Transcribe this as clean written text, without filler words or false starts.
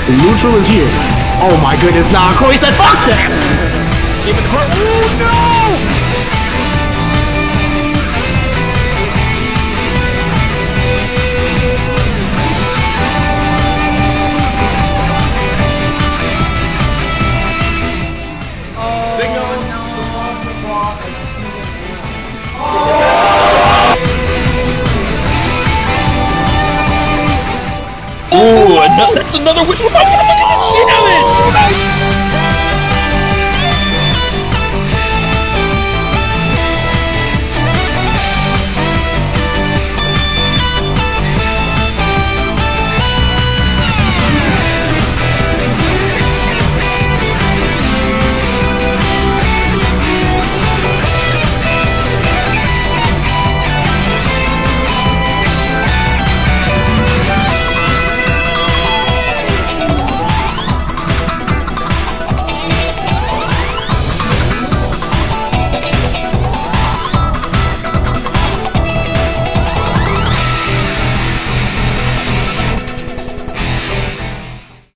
The neutral is here. Oh my goodness, nah, Corey said fuck that! Keep it apart. Oh no! Ooh, that's another win. Oh my God, look at this damage!